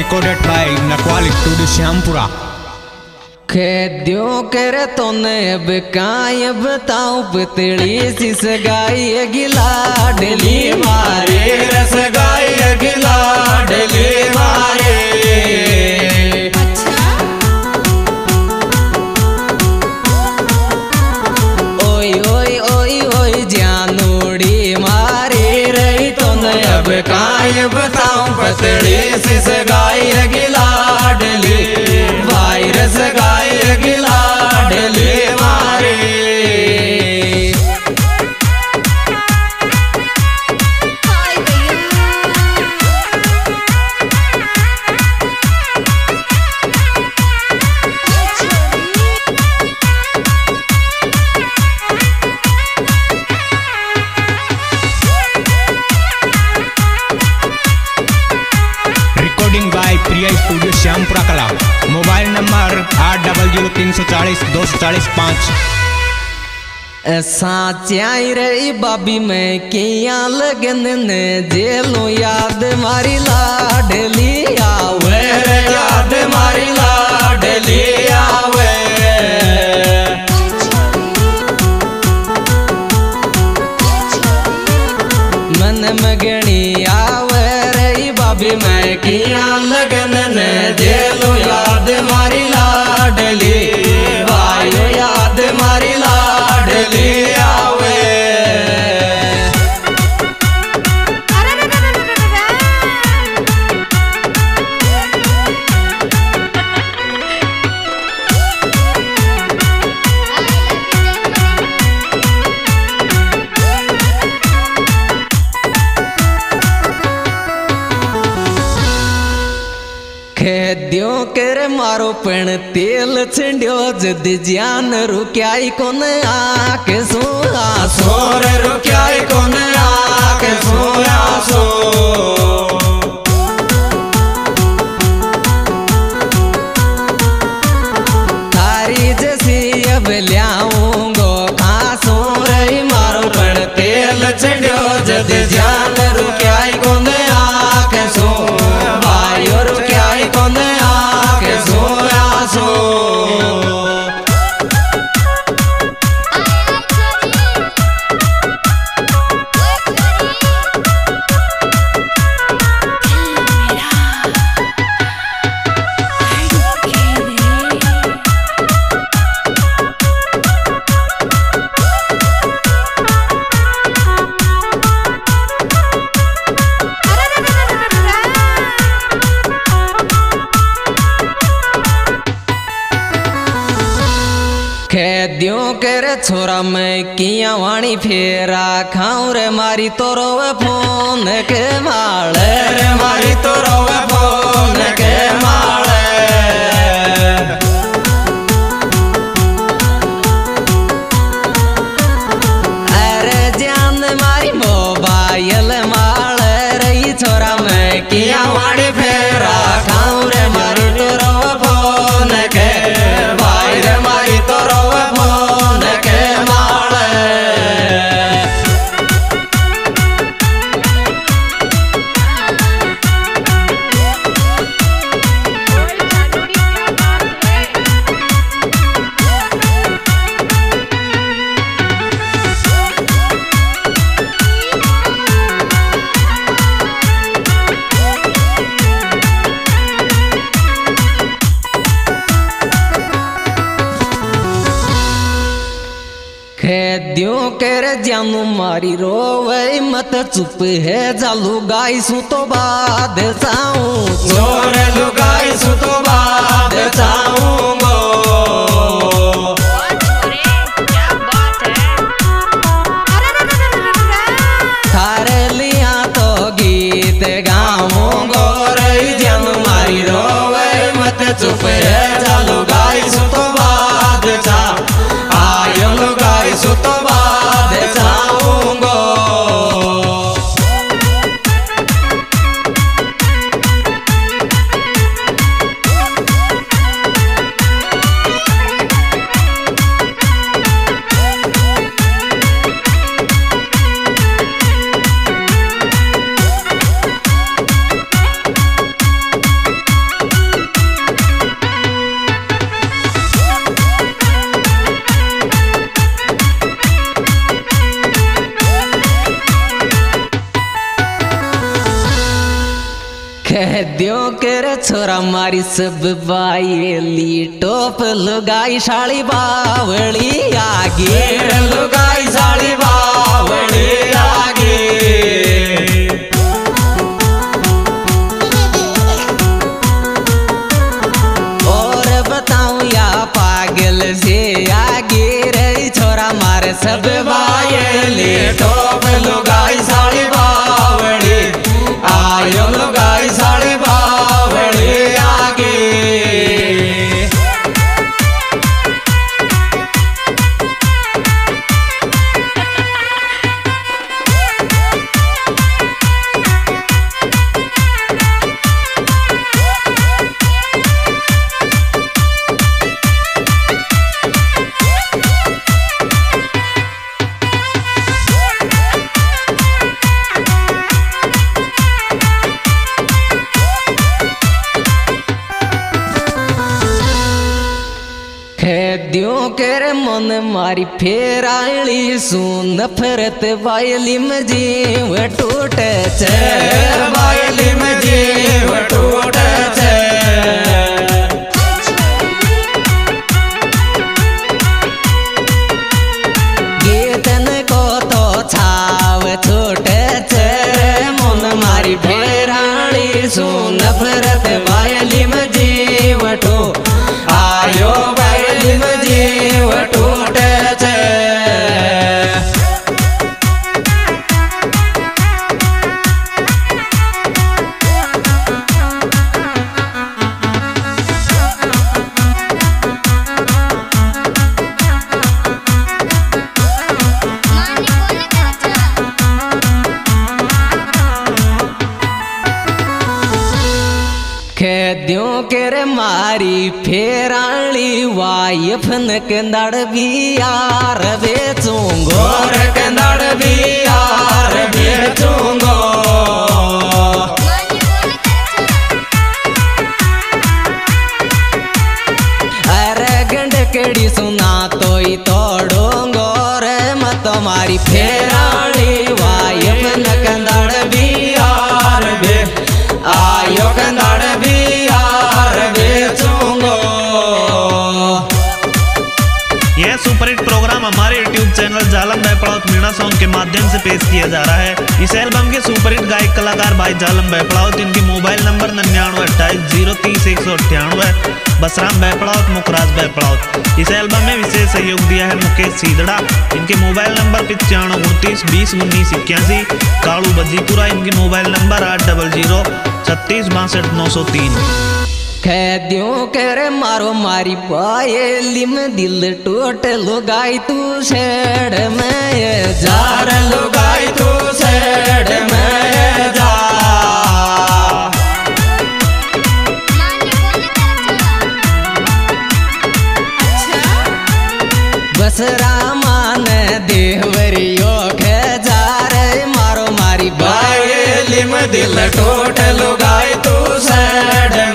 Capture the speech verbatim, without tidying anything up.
recorded by Nakwal Studio Shyampura। खेद्यों करे तो ने अब काय बताऊं पतली सी सगाई गिला डली मारे रस गाय गिला डली मारे। ओय ओय ओय ओय जानूड़ी मारे रही तो ने अब काय बताऊं पतली सी सगाई गिला डली भाई रस गाय गिला डली मारे। Recording by Priya studio Shyampura Kala. Mobile number आठ डबल जीरो तीन सौ चालीस दो सौ चालीस पाँच। साचाई रही बाबी में किया लगन ने जेलो याद मारी लाडली आवे याद मारी लाडली आवे। मन मगनी आवे रही बाबी में किया लगन ने जेलो याद मारी लाडली भाई याद मारी लाडली आवे। खेद्यों कर मारो पण तेल छिंड्यो जद जान रुक्याई कोन आक सोया सोर रुक्याई कोन आक सोया सो। थारी जैसी अब ल्याऊंगो खासो रही मारो पण तेल छिंड्यो जद जान रुक्याई कोन आक सो भाई रुक्याई कोन आक सोया सो। खेद्यों कर छोरा मैं किया वाणी फेरा खाऊं रे मारी तो रोवे फोन के माले रे मारी तो रोवे फोन के माले। अरे जान मारी मोबाइल माले रही छोरा मैं किया वाणी फेरा खाऊं रे मारी तो रोवे फोन के भाई रे मारी तो रोवे फोन के माले। खेद्यों कर जानू मारी रोवे मत चुप है जालू गाई सू तो बाद जाऊं जोर लुगाई सु तो बाद जाऊंगो। थारे लिया तो गीत गाऊंगो रही जानू मारी रोवे मत चुप है जालू गाई सु तो बाद जा आयो लुगाई सु तो बाद जाऊंगो। दियो के छोरा मारी सब बायली टोप लुगाई साड़ी बावली आगे लुगाई साड़ी बावली आगे और बताऊं या पागल से आगे रे छोरा मारे सब बायली टोप लुगाई साड़ी बावली आयो लुगाई साड़ी बावली आगे दियो के मन मारी फेराली सुन फरत बायली में जीव टूटे छे बायली में जीव टूटे छे गीतन को तो छाव छूटे छे मन मारी फेराली सुन फरत बायली में जीव टू आयो बायली में जीव टूटे छे खेद्यों के रे मारी फेराली वाइफ न कंदड़ भी यार बेचूंगो रे कंदड़ भी यार बेचूंगो अरे गंड केड़ी सुना तो ही तोड़ूंगो रे मत तुम्हारी फेराली वाइफ न कंदड़ भी यार बे आयो कंदड़ भी यार बेचूंगो। यह सुपरहिट प्रोग्राम हमारे यूट्यूब चैनल जालम बैपड़ाउत मीणा सॉन्ग के माध्यम से पेश किया जा रहा है। इस एल्बम के सुपरहिट गायक कलाकार भाई जालम बैपड़ाउत, इनकी मोबाइल नंबर निन्यानवे अट्ठाईस जीरो तीस एक सौ अट्ठानवे, बसराम बैपड़ाउत, मुखराज बैपड़ाउत। इस एल्बम में विशेष सहयोग दिया है मुकेश सीदड़ा, इनके मोबाइल नंबर पिचानवे उनतीस बीस उन्नीस इक्यासी। कालू बजीपुरा, इनकी मोबाइल नंबर आठ डबल जीरो छत्तीस बासठ नौ सौ तीन। खेद्यों के रे मारो मारी बायली में दिल टूट लुगाई तू शेड़ में जार लुगाई तू शेड़ में जा बस रामान देवरियो के जार मारो मारी बायली में दिल टूट लुगाई तू शेड़